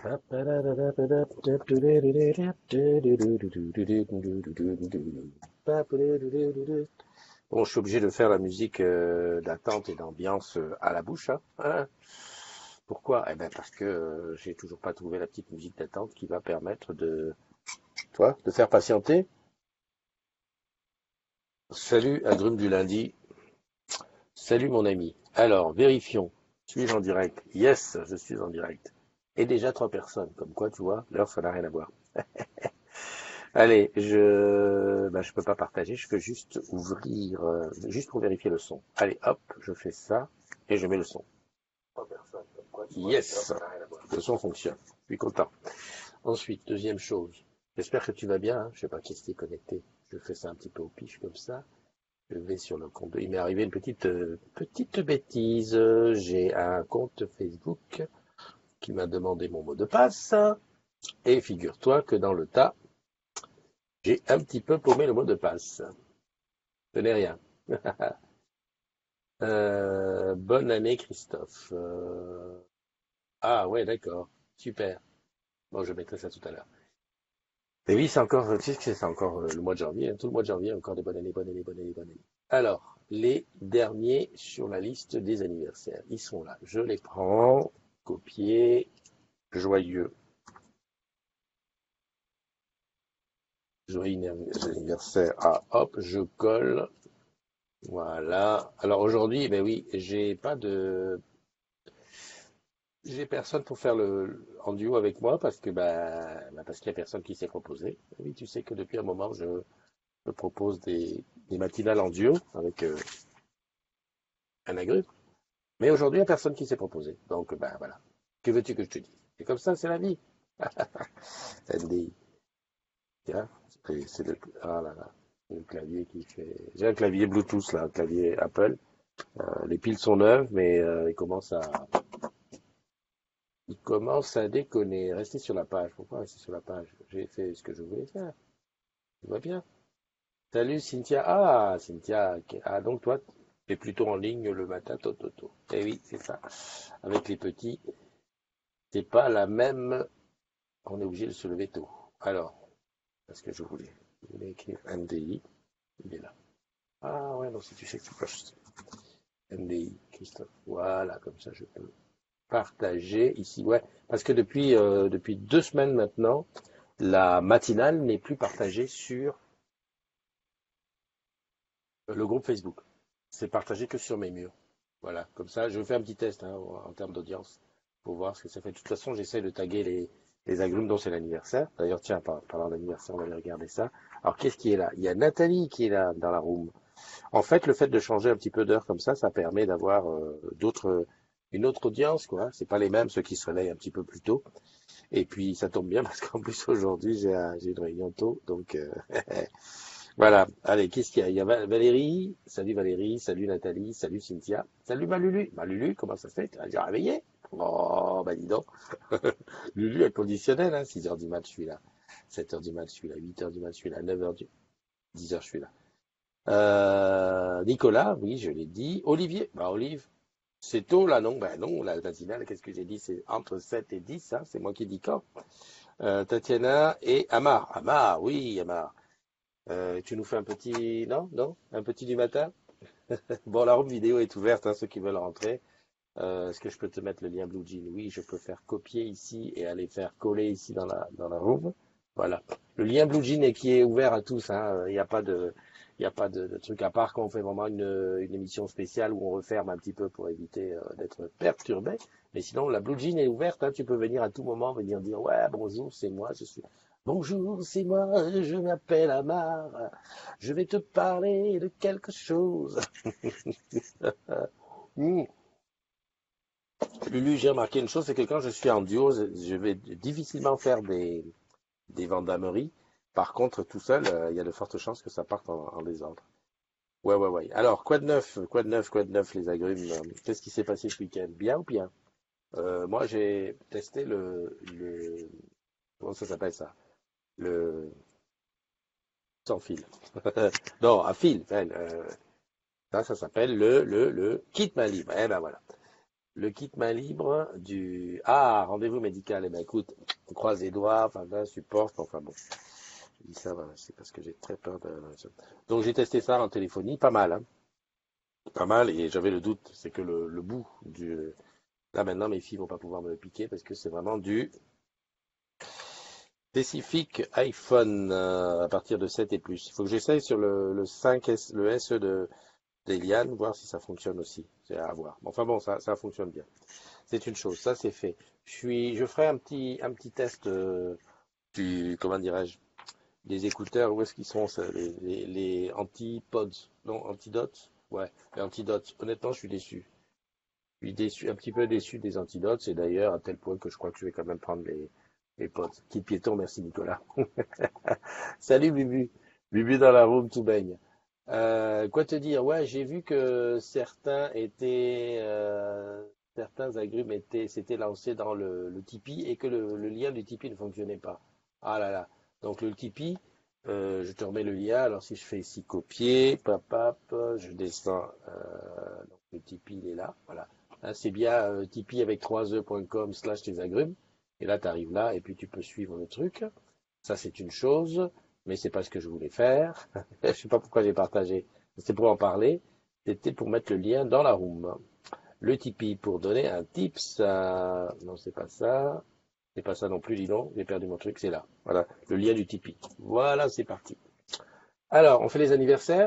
Bon, je suis obligé de faire la musique d'attente et d'ambiance à la bouche, hein. Pourquoi? Eh ben parce que j'ai toujours pas trouvé la petite musique d'attente qui va permettre de faire patienter. Salut, agrume du lundi. Salut mon ami. Alors, vérifions. Suis-je en direct? Yes, je suis en direct. Et déjà 3 personnes. Comme quoi, tu vois, l'heure, ça n'a rien à voir. Allez, je peux pas partager, je peux juste ouvrir, juste pour vérifier le son. Allez, hop, je fais ça et je mets le son. 3 personnes. Comme quoi, tu vois, l'heure, Yes, ça n'a rien à voir. Le son fonctionne. Je suis content. Ensuite, deuxième chose. J'espère que tu vas bien, hein. Je sais pas qui s'est connecté. Je fais ça un petit peu au pif comme ça. Je vais sur le compte. Il m'est arrivé une petite bêtise. J'ai un compte Facebook qui m'a demandé mon mot de passe. Et figure-toi que dans le tas, j'ai un petit peu paumé le mot de passe. Ce n'est rien. Bonne année, Christophe. Ah ouais, d'accord. Super. Bon, je mettrai ça tout à l'heure. Et oui, c'est encore, tu sais que c'est encore le mois de janvier, hein. Tout le mois de janvier, encore des bonnes années, bonnes années, bonnes années, bonnes années. Alors, les derniers sur la liste des anniversaires, ils sont là. Je les prends, copier, joyeux, joyeux anniversaire. Ah, hop, je colle. Voilà. Alors aujourd'hui, ben oui, j'ai personne pour faire le en duo avec moi parce que parce qu'il y a personne qui s'est proposé. Oui, tu sais que depuis un moment, je propose des matinales en duo avec un agrupe. Mais aujourd'hui, il n'y a personne qui s'est proposé. Donc, ben voilà. Que veux-tu que je te dise? C'est comme ça, c'est la vie. NDI. Tiens, ah là là, le clavier qui fait. J'ai un clavier Bluetooth là, un clavier Apple. Les piles sont neuves, mais il commence à déconner. Restez sur la page. Pourquoi rester sur la page? J'ai fait ce que je voulais faire. Tout va bien. Salut Cynthia. Ah, Cynthia. Ah, donc toi, tu es plutôt en ligne le matin, toto. Eh oui, c'est ça. Avec les petits, c'est pas la même. On est obligé de se lever tôt. Alors, parce que je voulais écrire MDI. Il est là. Ah ouais, non, si tu sais que tu peux MDI, Christophe. Voilà, comme ça je peux partager ici. Ouais, parce que depuis 2 semaines maintenant, la matinale n'est plus partagée sur le groupe Facebook. C'est partagé que sur mes murs. Voilà, comme ça, je fais un petit test hein, en termes d'audience pour voir ce que ça fait. De toute façon, j'essaie de taguer les agrumes dont c'est l'anniversaire. D'ailleurs, tiens, parlant d'anniversaire, on va aller regarder ça. Alors, qu'est-ce qui est là? Il y a Nathalie qui est là dans la room. En fait, le fait de changer un petit peu d'heure comme ça permet d'avoir une autre audience, quoi. C'est pas les mêmes ceux qui se réveillent un petit peu plus tôt. Et puis, ça tombe bien parce qu'en plus aujourd'hui, j'ai une réunion tôt, donc voilà. Allez, qu'est-ce qu'il y a? Il y a Valérie, salut Nathalie, salut Cynthia, salut Malulu. Malulu, comment ça se fait? Tu as déjà réveillé? Oh, bah dis donc. Lulu, elle conditionnel, hein. 6 heures du mat, je suis là. 7 heures du mat, je suis là. 8 heures du mat, je suis là. 9 heures 10 heures, je suis là. Nicolas, oui, je l'ai dit. Olivier, bah Olive, c'est tôt là, non? Ben non, la matinale, qu'est-ce que j'ai dit? C'est entre 7 et 10, hein. C'est moi qui dis quand. Tatiana et Amar. Amar, oui, Amar. Tu nous fais un petit, non, non, un petit du matin? Bon, la room vidéo est ouverte, hein, ceux qui veulent rentrer. Est-ce que je peux te mettre le lien Blue Jean? Oui, je peux faire copier ici et aller faire coller ici dans la room. Voilà. Le lien Blue Jean est qui est ouvert à tous, hein. Il n'y a pas de truc à part quand on fait vraiment une émission spéciale où on referme un petit peu pour éviter d'être perturbé. Mais sinon, la Blue Jean est ouverte, hein. Tu peux venir à tout moment, venir dire, ouais, bonjour, c'est moi, je suis. Bonjour, c'est moi, je m'appelle Amar. Je vais te parler de quelque chose. Hmm. Lulu, j'ai remarqué une chose, c'est que quand je suis en duo, je vais difficilement faire des vendameries. Par contre, tout seul, il y a de fortes chances que ça parte en désordre. Ouais, ouais, ouais. Alors, quoi de neuf? Quoi de neuf? Quoi de neuf, les agrumes? Qu'est-ce qui s'est passé ce week-end? Bien ou bien? Moi, j'ai testé comment ça s'appelle ça? Le sans fil. Non, à fil. Ça s'appelle le kit Malib. Eh ben voilà. Le kit main libre du... Ah, rendez-vous médical. Eh ben écoute, on croise les doigts, enfin, là, supporte, enfin bon. Je dis ça, voilà, c'est parce que j'ai très peur de... Donc j'ai testé ça en téléphonie, pas mal, hein. Pas mal, et j'avais le doute, c'est que le bout du... Là maintenant, mes filles vont pas pouvoir me le piquer parce que c'est vraiment du spécifique iPhone à partir de 7 et plus. Il faut que j'essaye sur le 5S, le SE d'Eliane, voir si ça fonctionne aussi. C'est à voir. Enfin bon, ça fonctionne bien. C'est une chose, ça c'est fait. Je ferai un petit test comment dirais-je, des écouteurs. Où est-ce qu'ils sont, ça, les anti-pods? Non, antidotes? Ouais, les antidotes. Honnêtement, je suis déçu. Je suis déçu, un petit peu déçu des antidotes. C'est d'ailleurs à tel point que je crois que je vais quand même prendre les pods. Petit piéton, merci Nicolas. Salut Bubu. Bubu dans la room, tout baigne. Quoi te dire? Ouais, j'ai vu que certains agrumes s'étaient lancés dans le Tipeee et que le lien du Tipeee ne fonctionnait pas. Ah là là. Donc le Tipeee, je te remets le lien. Alors si je fais ici copier, papap, je descends. Donc le Tipeee, il est là. Voilà. Hein, c'est bien Tipeee avec 3e.com/ tes agrumes. Et là, tu arrives là et puis tu peux suivre le truc. Ça, c'est une chose, mais c'est pas ce que je voulais faire. Je sais pas pourquoi j'ai partagé. C'était pour en parler. C'était pour mettre le lien dans la room. Le Tipeee pour donner un tips. Non, c'est pas ça. C'est pas ça non plus, dis donc. J'ai perdu mon truc, c'est là. Voilà, le lien du Tipeee. Voilà, c'est parti. Alors, on fait les anniversaires.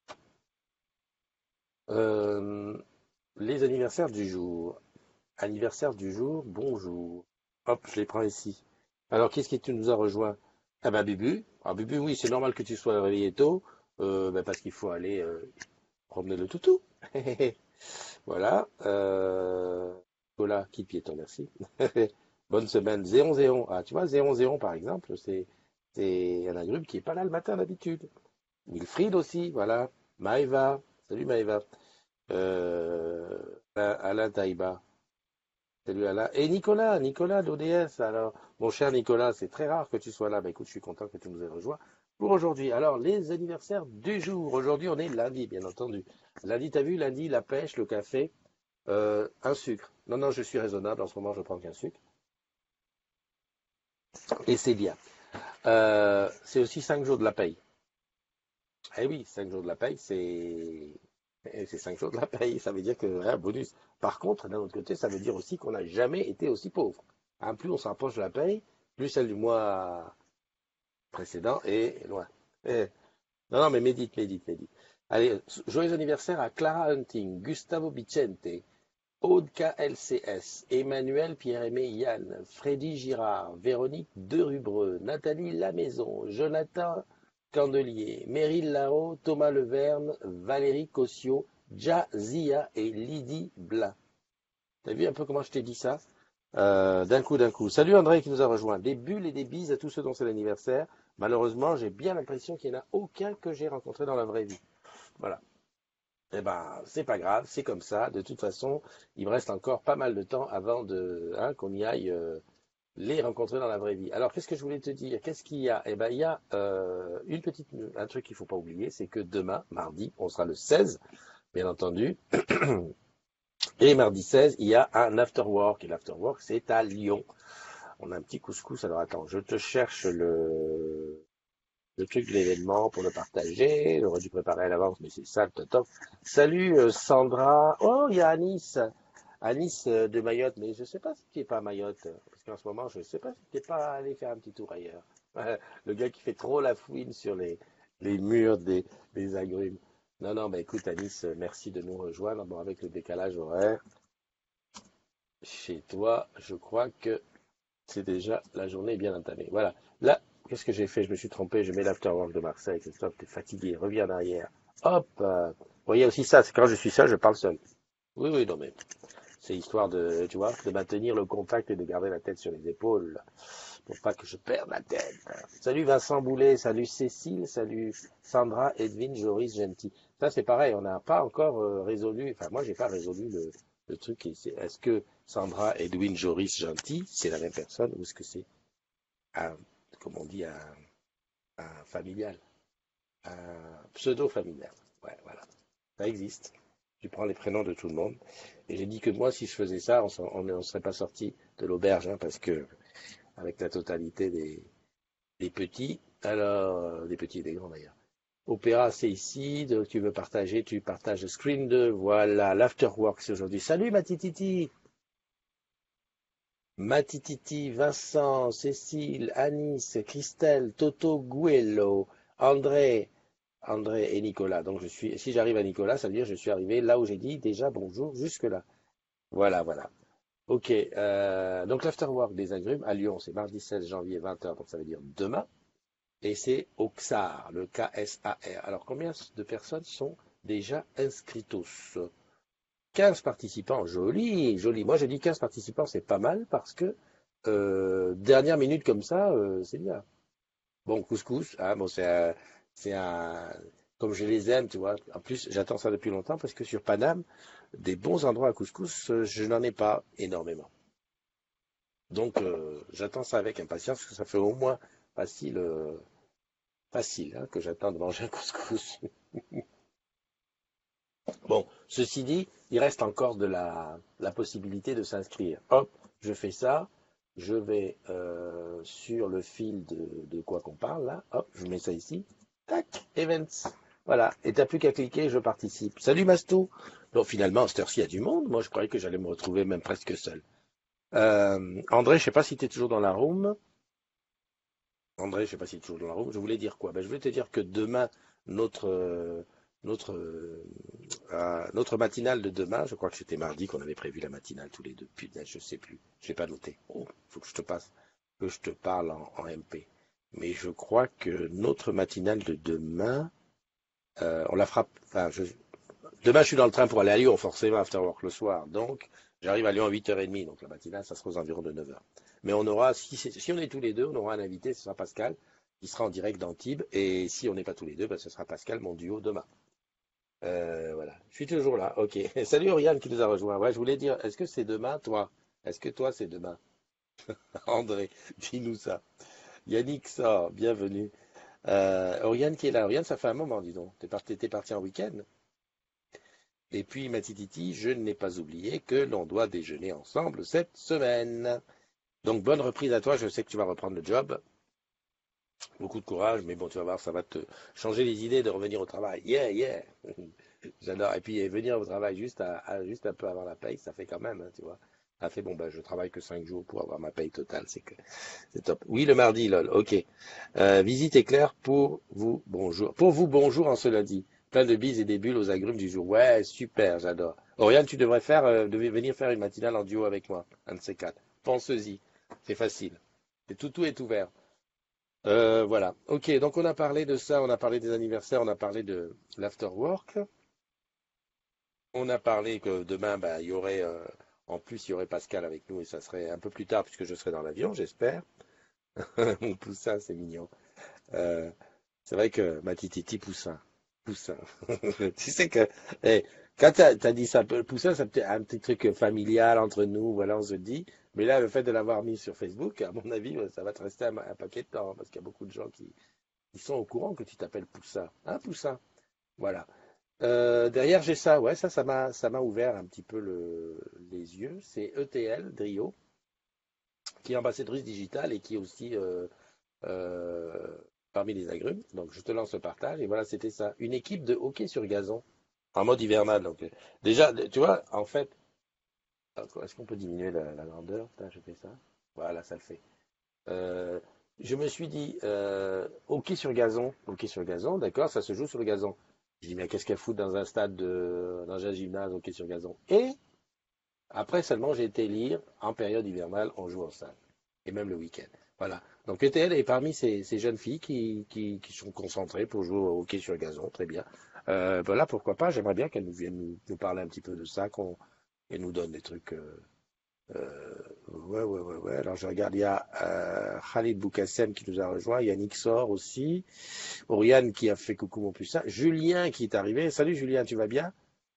Euh, les anniversaires du jour. Anniversaire du jour, bonjour. Hop, je les prends ici. Alors, qu'est-ce qui tu nous as rejoint? Ah ben, Bubu. Ah, Bubu, oui, c'est normal que tu sois réveillé tôt, ben, parce qu'il faut aller promener le toutou. Voilà. Nicolas, qui piéton, merci. Bonne semaine. Zéon, Zéon. Ah, tu vois, Zéon, Zéon, par exemple, c'est un agrume qui est pas là le matin d'habitude. Wilfried aussi, voilà. Maëva. Salut Maëva. Euh, Alain Taïba. Salut Alain. Et Nicolas, Nicolas d'ODS. Alors, mon cher Nicolas, c'est très rare que tu sois là. Bah écoute, je suis content que tu nous aies rejoint pour aujourd'hui. Alors, les anniversaires du jour. Aujourd'hui, on est lundi, bien entendu. Lundi, t'as vu, lundi, la pêche, le café, un sucre. Non, non, je suis raisonnable. En ce moment, je prends qu'un sucre. Et c'est bien. C'est aussi 5 jours de la paye. Eh oui, 5 jours de la paye, c'est 5 jours de la paye. Ça veut dire que un bonus. Par contre, d'un autre côté, ça veut dire aussi qu'on n'a jamais été aussi pauvre. Hein, plus on se rapproche de la paye, plus celle du mois précédent est loin. Eh, non, non, mais médite, médite, médite. Allez, joyeux anniversaire à Clara Hunting, Gustavo Vicente, Aude KLCS, Emmanuel Pierre-Aimé Yann, Freddy Girard, Véronique Derubreux, Nathalie Lamaison, Jonathan Candelier, Meryl Larot, Thomas Leverne, Valérie Cossio, Jazia et Lydie Blin. T'as vu un peu comment je t'ai dit ça? D'un coup, d'un coup. Salut André qui nous a rejoint. Des bulles et des bises à tous ceux dont c'est l'anniversaire. Malheureusement, j'ai bien l'impression qu'il n'y en a aucun que j'ai rencontré dans la vraie vie. Voilà. Eh ben, c'est pas grave, c'est comme ça. De toute façon, il me reste encore pas mal de temps avant qu'on y aille les rencontrer dans la vraie vie. Alors, qu'est-ce que je voulais te dire? Qu'est-ce qu'il y a? Eh ben, il y a un truc qu'il faut pas oublier, c'est que demain, mardi, on sera le 16, bien entendu. Et mardi 16, il y a un afterwork. Et l'afterwork, c'est à Lyon. On a un petit couscous. Alors attends, je te cherche le truc de l'événement pour le partager. J'aurais dû préparer à l'avance, mais c'est ça le top. Salut Sandra. Oh, il y a Anis. Anis de Mayotte, mais je sais pas si tu n'es pas à Mayotte. Parce qu'en ce moment, je sais pas si tu n'es pas allé faire un petit tour ailleurs. Le gars qui fait trop la fouine sur les murs des agrumes. Non, non, bah écoute Anis, merci de nous rejoindre. Bon, avec le décalage horaire, chez toi, je crois que c'est déjà la journée bien entamée. Voilà. Là, qu'est-ce que j'ai fait? Je me suis trompé. Je mets l'afterwork de Marseille. Christophe, t'es fatigué. Reviens en arrière. Hop. Vous voyez aussi ça. C'est quand je suis seul, je parle seul. Oui, oui, non, mais c'est histoire de, tu vois, de maintenir le contact et de garder la tête sur les épaules pour pas que je perde la tête. Salut Vincent Boulet. Salut Cécile. Salut Sandra, Edwin, Joris, Gentil. Ça, c'est pareil. On n'a pas encore résolu. Enfin, moi, j'ai pas résolu le truc. Est-ce que Sandra, Edwin, Joris, Gentil, c'est la même personne ou est-ce que c'est un, comme on dit, un familial, un pseudo-familial. Ouais, voilà. Ça existe. Tu prends les prénoms de tout le monde. Et j'ai dit que moi, si je faisais ça, on ne serait pas sorti de l'auberge, hein, parce que avec la totalité des petits, alors des petits et des grands d'ailleurs. Opéra, c'est ici. Donc, tu veux partager, tu partages le screen 2. Voilà, l'afterwork, c'est aujourd'hui. Salut Matititi, Matititi, Vincent, Cécile, Anis, Christelle, Toto, Guello, André, André et Nicolas. Donc si j'arrive à Nicolas, ça veut dire que je suis arrivé là où j'ai dit déjà bonjour jusque-là. Voilà, voilà. Ok, donc l'afterwork des agrumes à Lyon, c'est mardi 16 janvier 20h, donc ça veut dire demain. Et c'est au XAR, le KSAR. Alors combien de personnes sont déjà inscritos? 15 participants, joli, joli. Moi je dis 15 participants, c'est pas mal parce que dernière minute comme ça, c'est bien. Bon, couscous, hein, bon, c'est un, comme je les aime, tu vois. En plus, j'attends ça depuis longtemps parce que sur Paname, des bons endroits à couscous, je n'en ai pas énormément. Donc, j'attends ça avec impatience parce que ça fait au moins facile, facile, hein, que j'attends de manger un couscous. Bon, ceci dit, il reste encore la possibilité de s'inscrire. Hop, je fais ça, je vais sur le fil de quoi qu'on parle là, hop, je mets ça ici, tac, events. Voilà, et t'as plus qu'à cliquer, je participe. Salut Mastou. Donc finalement, à cette heure-ci, il y a du monde. Moi, je croyais que j'allais me retrouver même presque seul. André, je sais pas si tu es toujours dans la room. André, je sais pas si tu es toujours dans la room. Je voulais dire quoi? Ben, je voulais te dire que demain, notre, notre, notre matinale de demain, je crois que c'était mardi qu'on avait prévu la matinale tous les deux. Putain, je sais plus. Je n'ai pas noté. Oh, faut que je te passe, que je te parle en MP. Mais je crois que notre matinale de demain, on la fera. Enfin, demain, je suis dans le train pour aller à Lyon, forcément, after work le soir. Donc, j'arrive à Lyon à 8h30. Donc, la matinale, ça sera aux environs de 9h. Mais on aura, si on est tous les deux, on aura un invité, ce sera Pascal, qui sera en direct d'Antibes. Et si on n'est pas tous les deux, ben, ce sera Pascal, mon duo, demain. Voilà. Je suis toujours là. Ok. Salut Oriane qui nous a rejoint. Ouais, je voulais dire, est-ce que c'est demain, toi? Est-ce que toi, c'est demain? André, dis-nous ça. Yannick sort, bienvenue. Oriane qui est là. Oriane, ça fait un moment, dis donc. T'es parti en week-end. Et puis, Matititi, je n'ai pas oublié que l'on doit déjeuner ensemble cette semaine. Donc, bonne reprise à toi. Je sais que tu vas reprendre le job. Beaucoup de courage, mais bon, tu vas voir, ça va te changer les idées de revenir au travail. Yeah, yeah. J'adore. Et puis, venir au travail juste un peu avant la paye, ça fait quand même, hein, tu vois. Ça fait, bon, ben, je travaille que 5 jours pour avoir ma paye totale, c'est top. Oui, le mardi, lol, ok. Visite éclair pour vous, bonjour. Pour vous, bonjour en ce lundi. Plein de bises et des bulles aux agrumes du jour. Ouais, super, j'adore. Oriane, tu devrais venir faire une matinale en duo avec moi, un de ces quatre. Pense-y, c'est facile. Tout est ouvert. Voilà. Ok, donc on a parlé de ça, on a parlé des anniversaires, on a parlé de l'afterwork. On a parlé que demain, bah, en plus, il y aurait Pascal avec nous et ça serait un peu plus tard puisque je serai dans l'avion, j'espère. Mon poussin, c'est mignon. Euh, c'est vrai que ma tititi poussin, poussin. Tu sais que, eh, quand t'as dit ça, poussin, c'est peut-être un petit truc familial entre nous, voilà, on se dit. Mais là, le fait de l'avoir mis sur Facebook, à mon avis, ça va te rester un paquet de temps hein, parce qu'il y a beaucoup de gens qui sont au courant que tu t'appelles Poussin. Hein, Poussin? Voilà. Derrière, j'ai ça, ouais, ça m'a ouvert un petit peu les yeux. C'est ETL, Drio, qui est ambassadrice digitale et qui est aussi euh, parmi les agrumes. Donc, je te lance le partage. Et voilà, c'était ça. Une équipe de hockey sur gazon, en mode hivernal. Donc, déjà, tu vois, en fait, est-ce qu'on peut diminuer la grandeur? Putain, je fais ça. Voilà, ça le fait. Euh, je me suis dit, hockey sur gazon, d'accord, ça se joue sur le gazon. Je dis, mais qu'est-ce qu'elle fout dans un dans un gymnase, hockey sur gazon? Et après seulement, j'ai été lire, en période hivernale, on joue en salle. Et même le week-end. Voilà. Donc ETL est parmi ces jeunes filles qui sont concentrées pour jouer au hockey sur gazon, très bien. Voilà, pourquoi pas, j'aimerais bien qu'elle nous vienne nous parler un petit peu de ça, qu'elle nous donne des trucs. Ouais, ouais, ouais, ouais. Alors je regarde, il y a Khalid Boukassem qui nous a rejoint, Yannick Sor aussi, Oriane qui a fait coucou mon puceau, Julien qui est arrivé. Salut Julien, tu vas bien?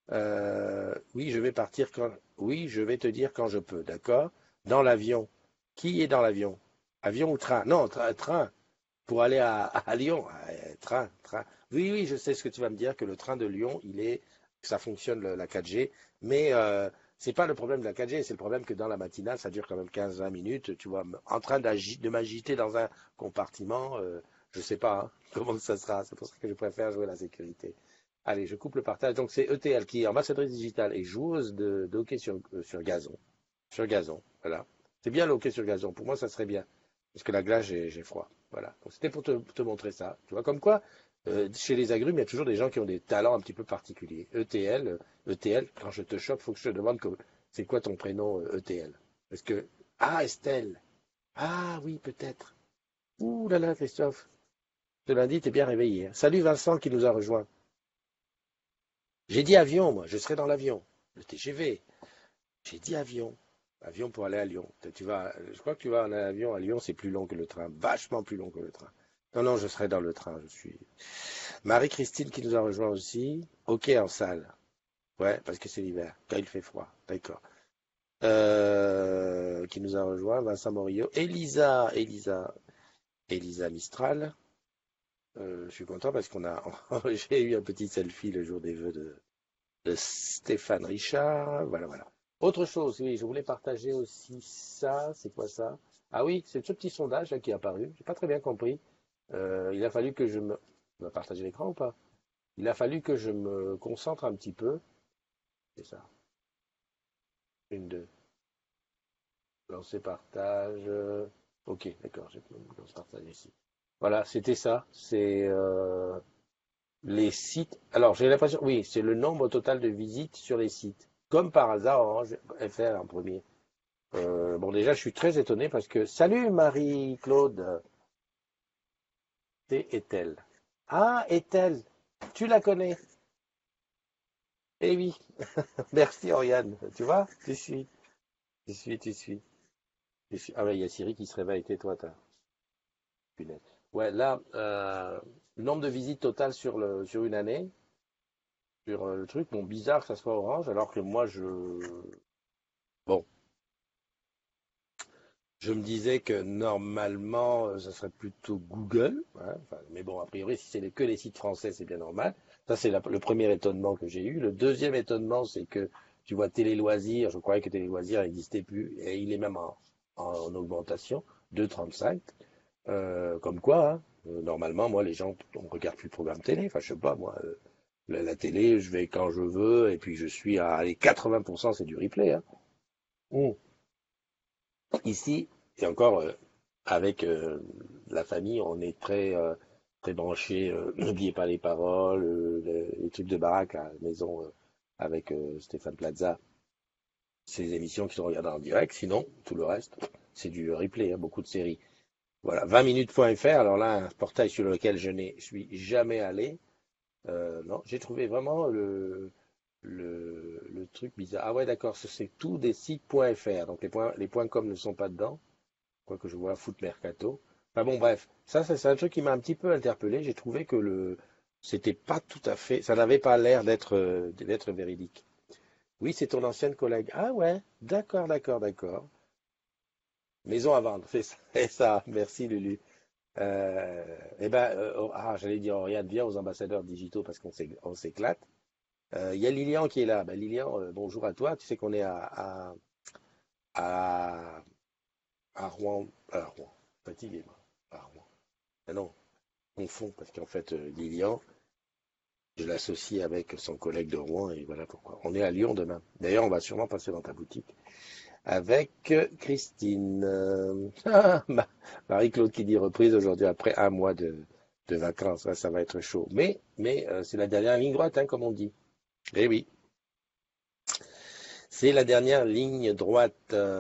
Oui, je vais partir quand. Oui, je vais te dire quand je peux, d'accord? Dans l'avion. Qui est dans l'avion? Avion ou train? Non, train. Pour aller à Lyon. Train, train. Oui, oui, je sais ce que tu vas me dire, que le train de Lyon, il est que ça fonctionne la 4G, mais c'est pas le problème de la 4G, c'est le problème que dans la matinale, ça dure quand même 15-20 minutes, tu vois, en train de m'agiter dans un compartiment, je sais pas hein, comment ça sera, c'est pour ça que je préfère jouer la sécurité. Allez, je coupe le partage. Donc c'est ETL qui est ambassadrice digitale et joueuse de hockey sur gazon. Sur gazon, voilà. C'est bien le hockey sur gazon. Pour moi, ça serait bien. Parce que la glace, j'ai froid. Voilà. Donc c'était pour te montrer ça. Tu vois, comme quoi, chez les agrumes, il y a toujours des gens qui ont des talents un petit peu particuliers. ETL, quand je te chope, faut que je te demande c'est quoi ton prénom ETL. Parce que, ah, Estelle. Ah oui, peut-être. Ouh là là, Christophe. Ce lundi, t'es bien réveillé, hein. Salut Vincent qui nous a rejoint. J'ai dit avion, moi. Je serai dans l'avion. Le TGV. J'ai dit avion. Avion pour aller à Lyon. Je crois que tu vas en avion à Lyon, c'est plus long que le train. Vachement plus long que le train. Non, non, je serai dans le train. Je suis. Marie-Christine qui nous a rejoint aussi. Ok, en salle. Ouais, parce que c'est l'hiver, quand il fait froid. D'accord. Qui nous a rejoint. Vincent Morillo. Elisa Mistral. Je suis content parce qu'on a. J'ai eu un petit selfie le jour des vœux de Stéphane Richard. Voilà, voilà. Autre chose, oui, je voulais partager aussi ça. C'est quoi ça? Ah oui, c'est ce petit sondage là qui est apparu. J'ai pas très bien compris. Il a fallu que je me. On va partager l'écran ou pas? Il a fallu que je me concentre un petit peu. C'est ça. Une, deux. Lancer partage. Ok, d'accord, j'ai lancé partage ici. Voilà, c'était ça. C'est les sites. Alors, j'ai l'impression, oui, c'est le nombre total de visites sur les sites. Comme par hasard, Orange FR en premier. Bon, déjà, je suis très étonné parce que. Salut Marie-Claude, c'est Ethel. Ah, Ethel, tu la connais? Eh oui, merci Oriane. Tu vois? Tu suis. Ah ouais, il y a Siri qui se réveille. Tais-toi, t'as. Punaise. Ouais, là, le nombre de visites totales sur une année, sur le truc, bon, bizarre que ça soit Orange, alors que moi, bon, je me disais que normalement, ça serait plutôt Google, hein. Enfin, mais bon, a priori, si c'est que les sites français, c'est bien normal. Ça, c'est le premier étonnement que j'ai eu. Le deuxième étonnement, c'est que tu vois Télé Loisirs, je croyais que Télé Loisirs n'existait plus, et il est même en augmentation, 2,35. Comme quoi, hein, normalement, moi, les gens, on regarde plus de programme télé. Enfin, je sais pas, moi, la télé, je vais quand je veux, et puis je suis à, allez, 80%, c'est du replay, hein. Mm. Ici, et encore, avec la famille, on est très branché. N'oubliez pas les paroles, les trucs de baraque à la maison avec Stéphane Plaza. Ces émissions qui sont regardées en direct. Sinon, tout le reste, c'est du replay, hein, beaucoup de séries. Voilà, 20minutes.fr. Alors là, un portail sur lequel je ne suis jamais allé. Non, j'ai trouvé vraiment le truc bizarre. Ah ouais, d'accord, c'est tout des sites.fr. Donc les points com ne sont pas dedans. Quoi que je vois Foot Mercato. Enfin bon, bref, ça c'est un truc qui m'a un petit peu interpellé. J'ai trouvé que c'était pas tout à fait, ça n'avait pas l'air d'être véridique. Oui, c'est ton ancienne collègue. Ah ouais, d'accord, d'accord, d'accord. Maison à vendre, c'est ça, c'est ça. Merci Lulu. J'allais dire Oriane, viens aux ambassadeurs digitaux parce qu'on s'éclate. Il y a Lilian qui est là. Ben, Lilian, bonjour à toi. Tu sais qu'on est à, à Rouen. À Rouen. Fatigué, moi. À Rouen. Ah non, confond, parce qu'en fait, Lilian, je l'associe avec son collègue de Rouen, et voilà pourquoi. On est à Lyon demain. D'ailleurs, on va sûrement passer dans ta boutique avec Christine. Marie-Claude qui dit reprise aujourd'hui après un mois de vacances. Ça va être chaud. Mais c'est la dernière ligne droite, hein, comme on dit. Eh oui, c'est la dernière ligne droite.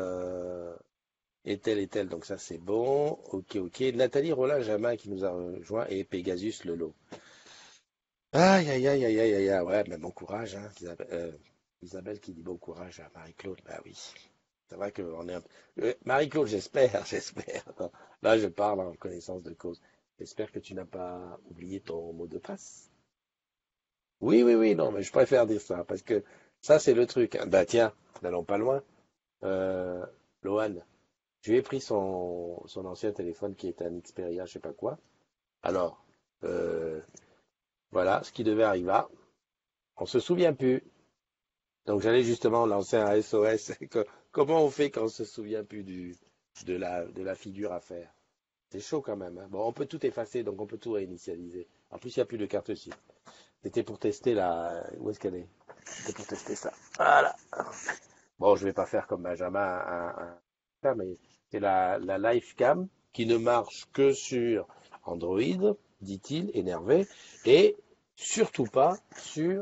Est-elle. Donc ça, c'est bon. Ok, ok. Nathalie Rollin-Jamin qui nous a rejoint et Pegasus Lelo. Aïe, aïe, aïe, aïe, aïe, aïe, aïe. Ouais, mais bon courage, hein, Isabelle qui dit bon courage à Marie-Claude. Bah oui. C'est vrai qu'on est un peu. Marie-Claude, j'espère, j'espère. Là, je parle en connaissance de cause. J'espère que tu n'as pas oublié ton mot de passe. Oui, oui, oui, non, mais je préfère dire ça, parce que ça, c'est le truc, hein. Bah tiens, n'allons pas loin. Euh, Lohan, je lui ai pris son ancien téléphone qui est un Xperia, je sais pas quoi. Alors, euh, voilà, ce qui devait arriver. On se souvient plus. Donc j'allais justement lancer un SOS. Comment on fait quand on se souvient plus de la figure à faire? C'est chaud quand même, hein. Bon, on peut tout effacer, donc on peut tout réinitialiser. En plus, il n'y a plus de carte SIM. C'était pour tester la. Où est-ce qu'elle est? C'était pour tester ça. Voilà. Bon, je vais pas faire comme Benjamin, mais c'est la Livecam qui ne marche que sur Android, dit-il, énervé, et surtout pas sur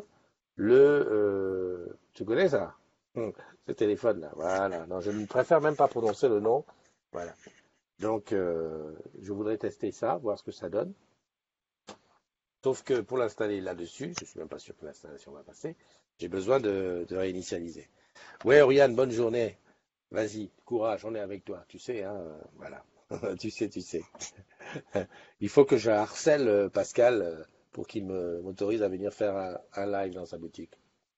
tu connais ça? Ce téléphone-là. Voilà. Non, je ne préfère même pas prononcer le nom. Voilà. Donc, je voudrais tester ça, voir ce que ça donne. Sauf que pour l'installer là-dessus, je suis même pas sûr que l'installation va passer, j'ai besoin de réinitialiser. Ouais, Oriane, bonne journée. Vas-y, courage, on est avec toi. Tu sais, hein, voilà. Tu sais, tu sais. Il faut que je harcèle Pascal pour qu'il m'autorise à venir faire un live dans sa boutique.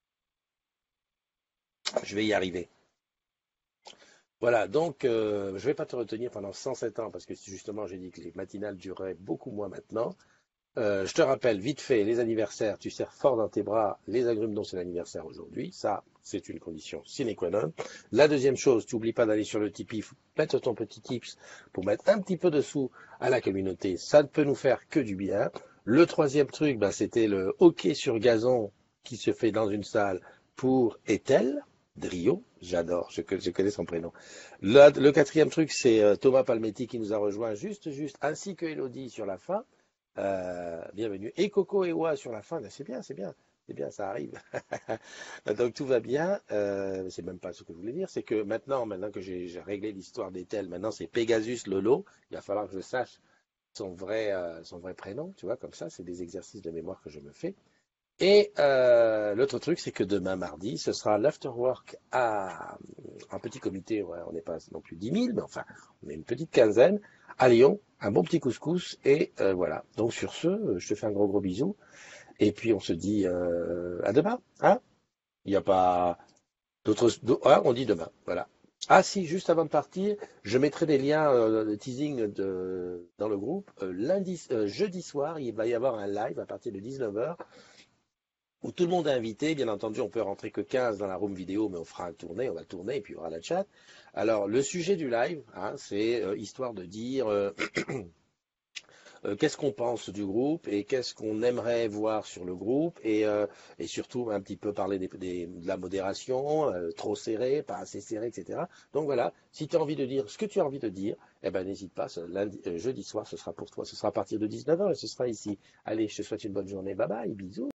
Je vais y arriver. Voilà, donc je ne vais pas te retenir pendant 107 ans parce que justement j'ai dit que les matinales dureraient beaucoup moins maintenant. Je te rappelle vite fait les anniversaires, tu serres fort dans tes bras les agrumes dont c'est l'anniversaire aujourd'hui. Ça, c'est une condition sine qua non. La deuxième chose, tu n'oublies pas d'aller sur le Tipeee, mettre ton petit tips pour mettre un petit peu de sous à la communauté. Ça ne peut nous faire que du bien. Le troisième truc, ben, c'était le hockey sur gazon qui se fait dans une salle pour Ethel Drio. J'adore, je connais son prénom. Le quatrième truc, c'est Thomas Palmetti qui nous a rejoint juste, ainsi que Elodie sur la fin. Bienvenue. Et Coco et Wa sur la fin, c'est bien, c'est bien, c'est bien, ça arrive. Donc tout va bien. C'est même pas ce que je voulais dire, c'est que maintenant que j'ai réglé l'histoire d'Ethel, maintenant c'est Pegasus Lolo. Il va falloir que je sache son vrai prénom, tu vois, comme ça, c'est des exercices de mémoire que je me fais. Et l'autre truc, c'est que demain mardi, ce sera l'afterwork à un petit comité. Ouais, on n'est pas non plus 10 000, mais enfin, on est une petite quinzaine à Lyon, un bon petit couscous et voilà. Donc sur ce, je te fais un gros gros bisou et puis on se dit à demain. Hein? Il n'y a pas ah, on dit demain. Voilà. Ah si, juste avant de partir, je mettrai des liens de teasing dans le groupe. Jeudi soir, il va y avoir un live à partir de 19h où tout le monde est invité. Bien entendu, on peut rentrer que 15 dans la room vidéo, mais on fera un tourné, on va tourner et puis il y aura la chat. Alors, le sujet du live, hein, c'est histoire de dire qu'est-ce qu'on pense du groupe et qu'est-ce qu'on aimerait voir sur le groupe et surtout un petit peu parler de la modération, trop serré, pas assez serré, etc. Donc voilà, si tu as envie de dire ce que tu as envie de dire, eh ben n'hésite pas, jeudi soir, ce sera pour toi, ce sera à partir de 19h et ce sera ici. Allez, je te souhaite une bonne journée, bye bye, bisous.